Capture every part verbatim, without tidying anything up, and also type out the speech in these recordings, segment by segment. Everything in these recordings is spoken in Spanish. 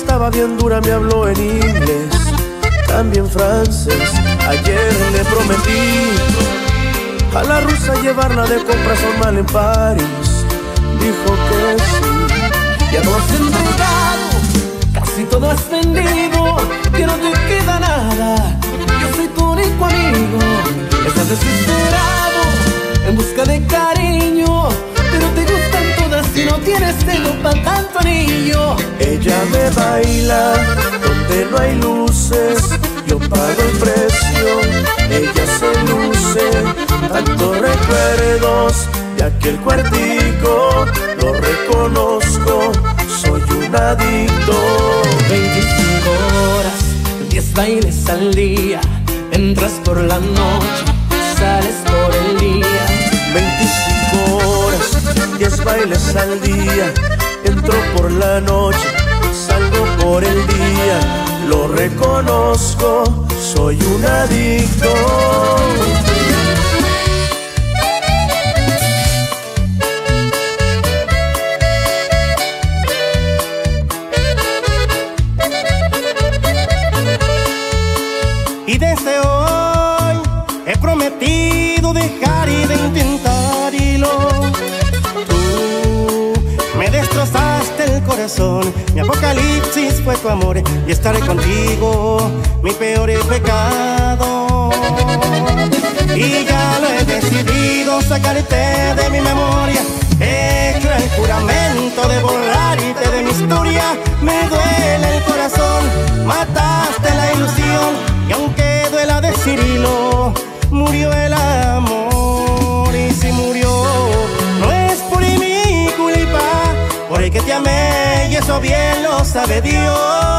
estaba bien dura, me habló en inglés, también francés. Ayer le prometí a la rusa llevarla de compras a un mal en París. Dijo que sí. Ya no has entregado, casi todo has vendido, que no te queda nada. Yo soy tu único amigo. Estás desesperado en busca de cariño, pero te gustan todas y no tienes dedo para tanto anillo. Ella me baila donde no hay luces, yo pago el precio, ella se luce. Tantos recuerdos de aquel cuartico, lo reconozco, soy un adicto. Veinticinco horas, diez bailes al día, entras por la noche, sales por el día. Veinticinco horas, diez bailes al día, entro por la noche, salgo por el día. Lo reconozco, soy un adicto. Y desde hoy he prometido dejar y de intentarlo. Tú me destrozaste el corazón, mi apocalipsis fue tu amor, y estaré contigo, mi peor pecado. Y ya lo he decidido, sacarte de mi memoria. He hecho el juramento de borrarte de mi historia. Me duele el corazón, mataste la ilusión, y aunque duela decirlo, murió el amor. Y si murió, no es por mi culpa, porque te amé y eso bien lo sabe Dios.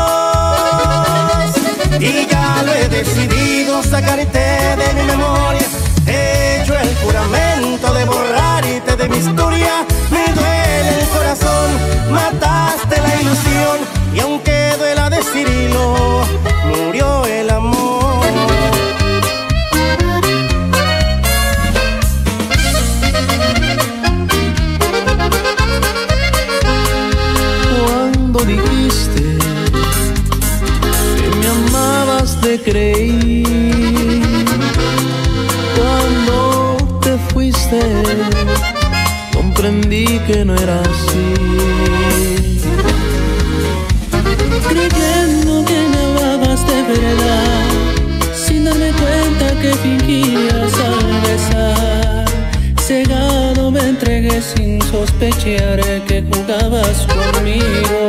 Y ya lo he decidido, sacarte de mi memoria. He hecho el juramento de borrarte de mi historia. Me duele el corazón, mataste la ilusión, y aunque duela decirlo, murió el amor. Cuando dijiste que me amabas te creí, cuando te fuiste comprendí que no era así. Creyendo que me amabas de verdad, sin darme cuenta que fingías al besar. Cegado me entregué sin sospechar que jugabas conmigo.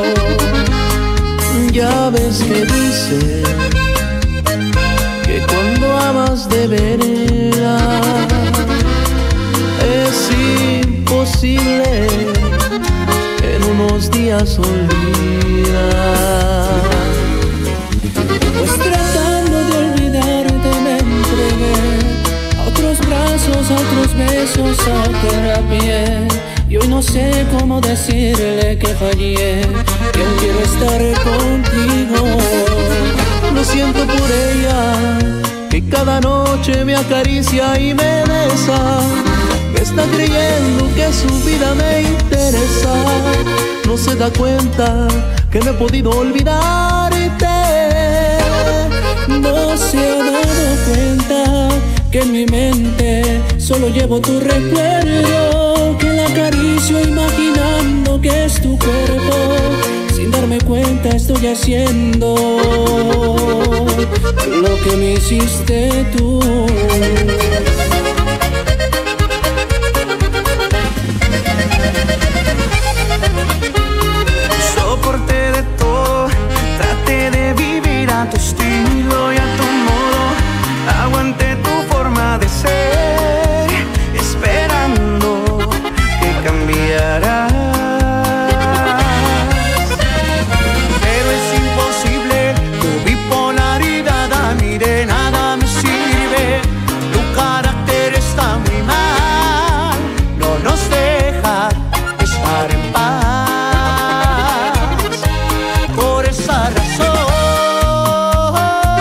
Ya ves que dice que cuando amas de verdad es imposible en unos días olvidar. Pues tratando de olvidarte me entregué a otros brazos, a otros besos, a otra piel. Y hoy no sé cómo decirle que fallé, que aún quiero estar contigo. Lo siento por ella, que cada noche me acaricia y me besa. Está creyendo que su vida me interesa. No se da cuenta que no he podido olvidarte. No se ha dado cuenta que en mi mente solo llevo tu recuerdo, que la acaricio imaginando que es tu cuerpo. Sin darme cuenta estoy haciendo lo que me hiciste tú. Soporté de todo, traté de vivir a tu estilo y a tu modo. Aguanté tu forma de ser, esperando que cambiaras. Pero es imposible, tu bipolaridad a mí de nada me sirve. Tu carácter está muy mal, no nos deja estar en paz. Por esa razón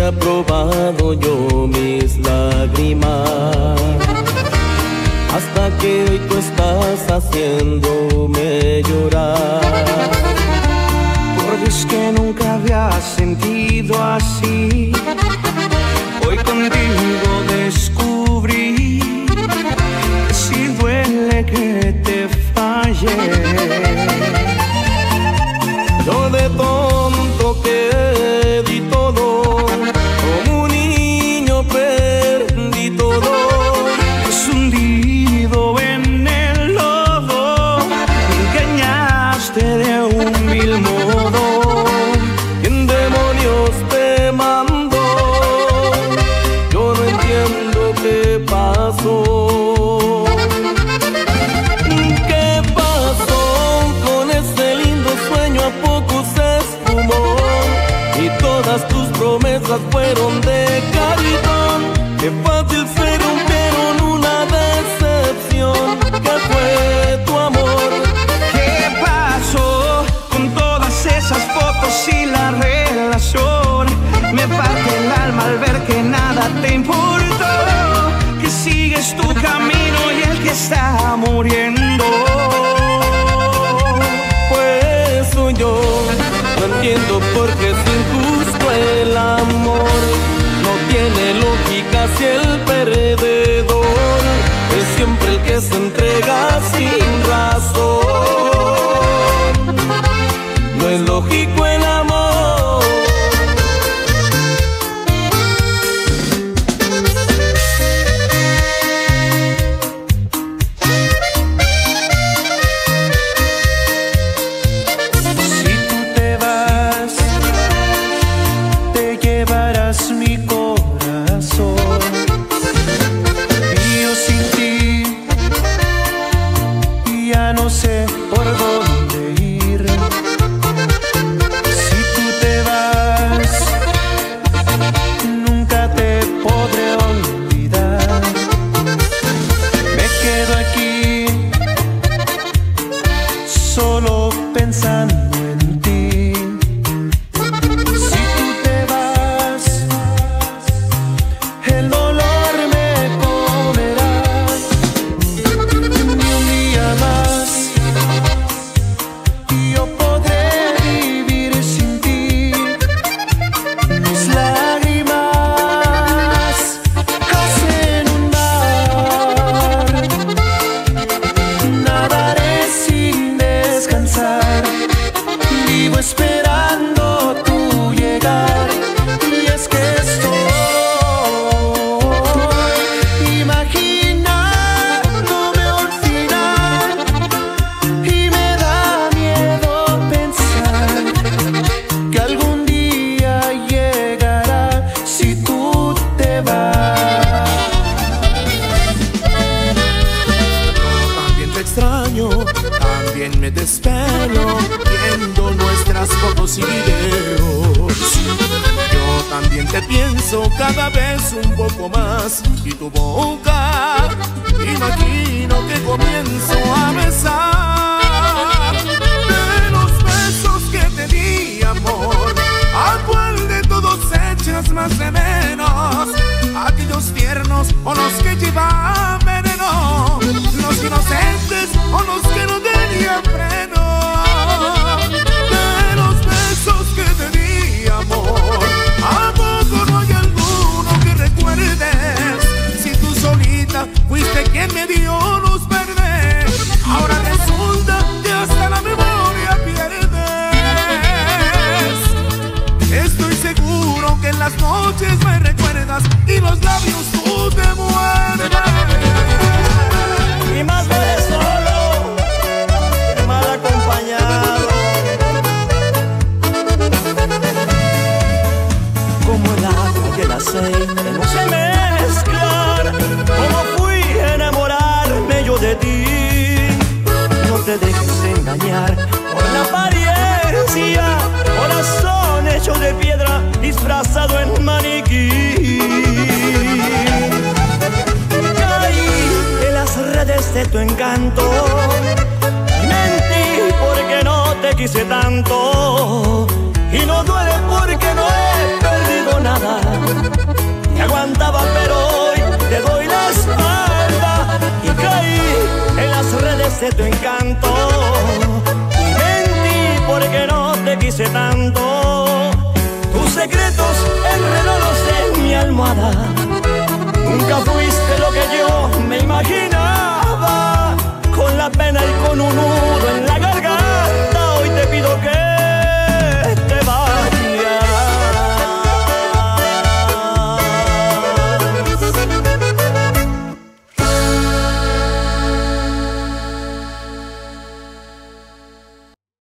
hubiera probado yo mis lágrimas, hasta que hoy tú estás haciéndome llorar. Por Dios que nunca había sentido así, hoy contigo descubrí que si duele que te falle. Yo de tonto que di todo, como un niño perdí todo, pues hundido en el lodo, me engañaste de un vil modo. ¿Quién demonios te mandó? Yo no entiendo qué pasó. ¿Qué pasó con ese lindo sueño? ¿A poco se esfumó? Y todas tus promesas fueron de cartón. Qué fácil se rompieron una decepción, que fue tu amor. ¿Qué pasó con todas esas fotos y la relación? Me parte el alma al ver que nada te importó, que sigues tu camino y el que está muriendo. Pues soy yo, no entiendo por qué es injusto el amor. No tiene lógica si el perdedor es siempre el que se entrega sin razón. No es lógico el amor. Si tú te vas, te llevarás mi corazón, y yo sin ti ya no sé por dónde ir. Si tú te vas, nunca te podré olvidar. Me quedo aquí solo pensando en ti. Si tú te vas, el dolor me comerá. Ni un día más yo podré vivir sin ti. Mis lágrimas hacen un mar, nadaré sin descansar, vivo esperando tu llegar. Y es que estoy imaginándome un final, y me da miedo pensar que algún día llegará si tú te vas. También te extraño, también me desespero viendo nuestras fotos y videos. Yo también te pienso cada vez un poco más, y tu boca imagino que comienzo a besar. De los besos que te di, amor, ¿a cuál de todos echas más de menos? Aquellos tiernos o los que llevan veneno, los inocentes o los que no tenían freno. De los besos que te di, amor, ¿a poco no hay alguno que recuerdes? Si tú solita fuiste quien me dio luz verde, ahora resulta que hasta la memoria pierdes. Estoy seguro que en las noches me recuerdas y los labios tú te muerdes. Y más vale solo que mal acompañado. Como el agua y el aceite no se mezclan, como fui a enamorarme yo de ti. No te dejes engañar por la apariencia, corazón hecho de piedra disfrazado en maniquí. abracé tu encanto y mentí porque no te quise tanto. Tus secretos enredados en mi almohada, nunca fuiste lo que yo me imaginaba.